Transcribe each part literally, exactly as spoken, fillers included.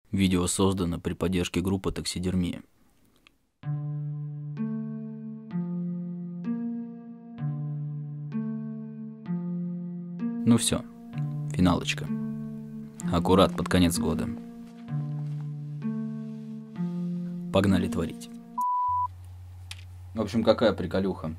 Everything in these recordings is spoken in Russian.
Видео создано при поддержке группы «Таксидермия». Ну все, финалочка. Аккурат под конец года. Погнали творить. В общем, какая приколюха.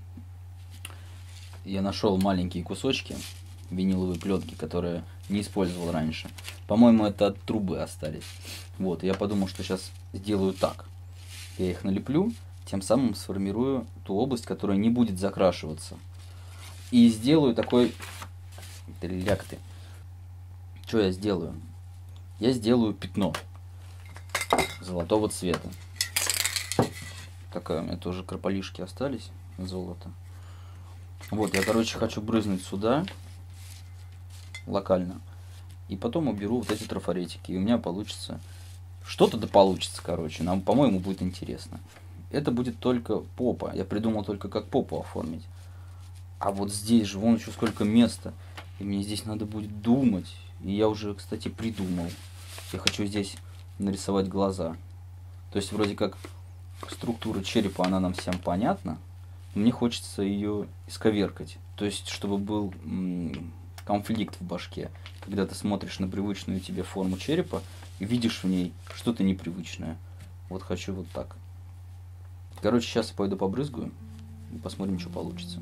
Я нашел маленькие кусочки виниловой пленки, которые не использовал раньше. По-моему, это от трубы остались. Вот, я подумал, что сейчас сделаю так. Я их налеплю, тем самым сформирую ту область, которая не будет закрашиваться. И сделаю такой... Ляг ты. Что я сделаю? Я сделаю пятно золотого цвета. Такая у меня тоже крополишки остались, золото. Вот, я, короче, хочу брызнуть сюда, локально. И потом уберу вот эти трафаретики. И у меня получится... Что-то да получится, короче. Нам, по-моему, будет интересно. Это будет только попа. Я придумал только, как попу оформить. А вот здесь же, вон еще сколько места. И мне здесь надо будет думать. И я уже, кстати, придумал. Я хочу здесь нарисовать глаза. То есть, вроде как, структура черепа, она нам всем понятна. Мне хочется ее исковеркать. То есть, чтобы был м- конфликт в башке. Когда ты смотришь на привычную тебе форму черепа и видишь в ней что-то непривычное. Вот хочу вот так. Короче, сейчас я пойду побрызгаю и посмотрим, что получится.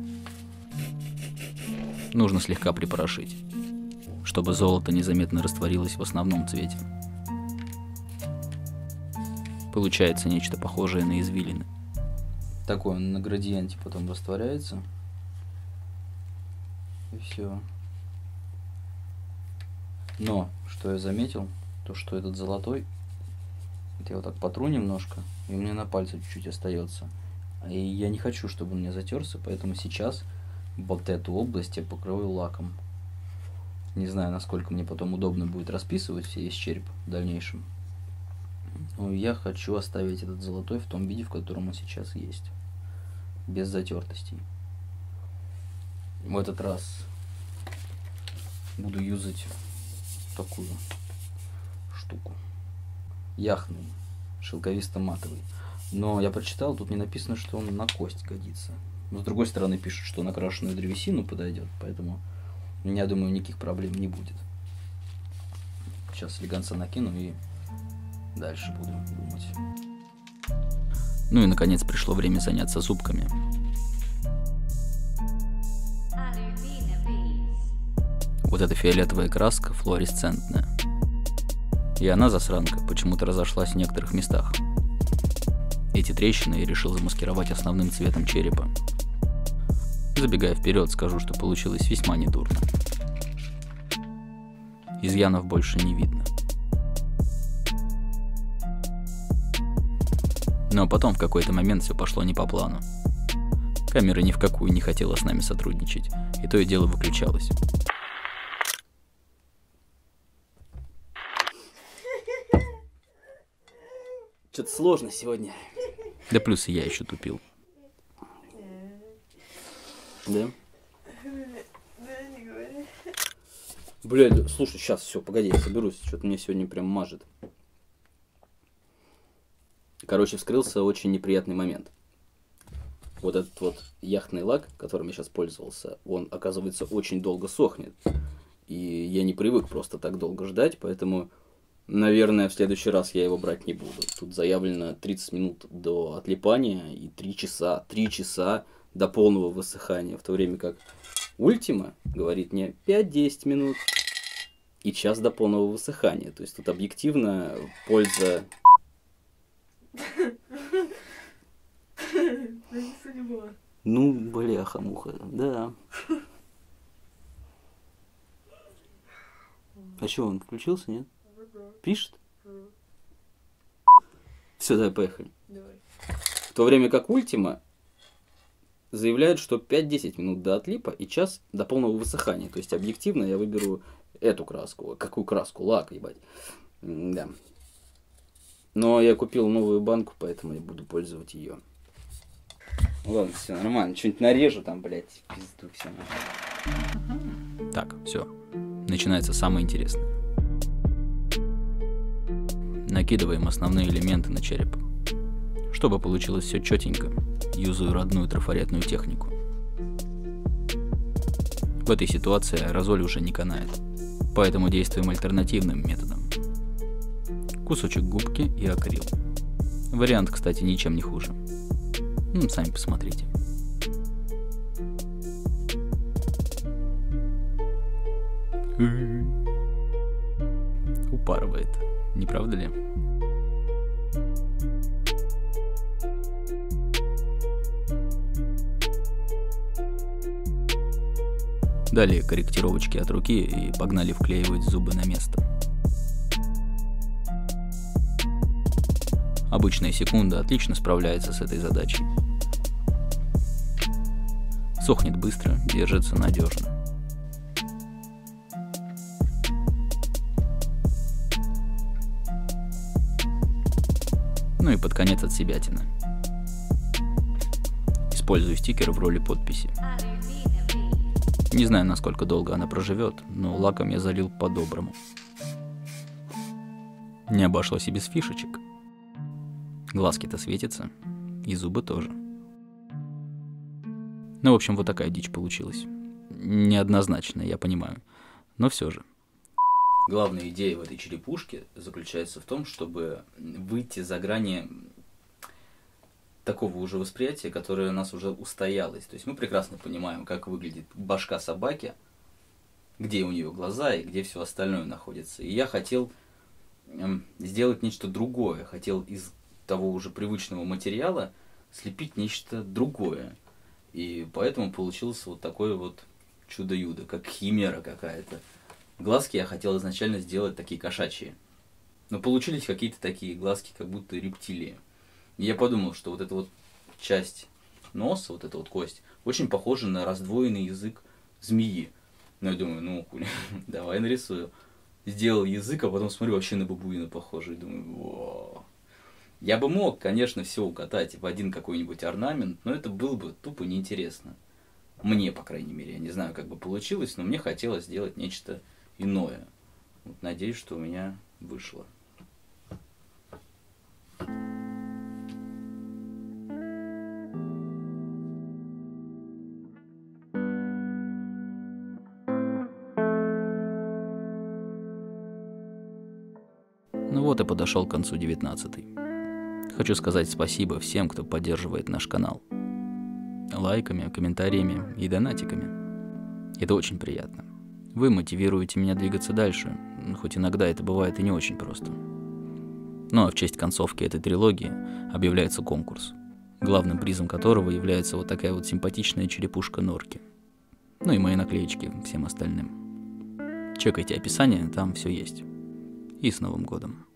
Нужно слегка припорошить, чтобы золото незаметно растворилось в основном цвете. Получается нечто похожее на извилины. Такой он на градиенте потом растворяется. И все. Но, что я заметил, то что этот золотой, вот я вот так потру немножко, и у меня на пальце чуть-чуть остается. И я не хочу, чтобы он мне затерся, поэтому сейчас вот эту область я покрою лаком. Не знаю, насколько мне потом удобно будет расписывать все весь череп в дальнейшем. Но я хочу оставить этот золотой в том виде, в котором он сейчас есть. Без затертостей. В этот раз буду юзать такую штуку. Яхный, шелковисто-матовый. Но я прочитал, тут не написано, что он на кость годится. Но с другой стороны пишут, что на крашеную древесину подойдет, поэтому я думаю, никаких проблем не будет. Сейчас слегонца накину и дальше буду думать. Ну и наконец пришло время заняться зубками. Вот эта фиолетовая краска флуоресцентная. И она, засранка, почему-то разошлась в некоторых местах. Эти трещины я решил замаскировать основным цветом черепа. Забегая вперед, скажу, что получилось весьма недурно. Изъянов больше не видно. Но потом в какой-то момент все пошло не по плану. Камера ни в какую не хотела с нами сотрудничать, и то и дело выключалось. Что-то сложно сегодня. Да плюс и я еще тупил. Да? Да, не говори. Блядь, слушай, сейчас, все, погоди, я соберусь. Что-то мне сегодня прям мажет. Короче, вскрылся очень неприятный момент. Вот этот вот яхтный лак, которым я сейчас пользовался, он, оказывается, очень долго сохнет. И я не привык просто так долго ждать, поэтому, наверное, в следующий раз я его брать не буду. Тут заявлено тридцать минут до отлипания и три часа. три часа до полного высыхания, в то время как Ультима говорит мне пять-десять минут и час до полного высыхания. То есть тут объективно польза... Ну, бляха-муха, да. А что, он включился, нет? Пишет? Все, давай, поехали. Давай. В то время как Ультима заявляет, что пять-десять минут до отлипа и час до полного высыхания. То есть объективно я выберу эту краску. Какую краску? Лак, ебать. Да. Но я купил новую банку, поэтому я буду пользоваться ее. Ладно, все нормально. Что-нибудь нарежу там, блядь, пизду все. Так, все. Начинается самое интересное. Накидываем основные элементы на череп. Чтобы получилось все четенько, юзаю родную трафаретную технику. В этой ситуации аэрозоль уже не канает, поэтому действуем альтернативным методом. Кусочек губки и акрил. Вариант, кстати, ничем не хуже. Ну, сами посмотрите. Упарывает, не правда ли? Далее корректировочки от руки и погнали вклеивать зубы на место. Обычная секунда отлично справляется с этой задачей. Сохнет быстро, держится надежно. Ну и под конец отсебятина. Использую стикер в роли подписи. Не знаю, насколько долго она проживет, но лаком я залил по-доброму. Не обошлось и без фишечек. Глазки-то светятся, и зубы тоже. Ну, в общем, вот такая дичь получилась. Неоднозначная, я понимаю, но все же. Главная идея в этой черепушке заключается в том, чтобы выйти за грани такого уже восприятия, которое у нас уже устоялось. То есть мы прекрасно понимаем, как выглядит башка собаки, где у нее глаза и где все остальное находится. И я хотел эм, сделать нечто другое. Хотел из того уже привычного материала слепить нечто другое. И поэтому получился вот такое вот чудо-юдо, как химера какая-то. Глазки я хотел изначально сделать такие кошачьи. Но получились какие-то такие глазки, как будто рептилии. И я подумал, что вот эта вот часть носа, вот эта вот кость, очень похожа на раздвоенный язык змеи. Ну, я думаю, ну, хули, давай нарисую. Сделал язык, а потом смотрю, вообще на бабуина похоже. И думаю, о. Я бы мог, конечно, все укатать в один какой-нибудь орнамент, но это было бы тупо неинтересно. Мне, по крайней мере, я не знаю, как бы получилось, но мне хотелось сделать нечто иное. Вот, надеюсь, что у меня вышло. Ну вот и подошел к концу девятнадцатый. Хочу сказать спасибо всем, кто поддерживает наш канал. Лайками, комментариями и донатиками. Это очень приятно. Вы мотивируете меня двигаться дальше, хоть иногда это бывает и не очень просто. Ну а в честь концовки этой трилогии объявляется конкурс, главным призом которого является вот такая вот симпатичная черепушка Норки. Ну и мои наклеечки всем остальным. Чекайте описание, там все есть. И с Новым годом!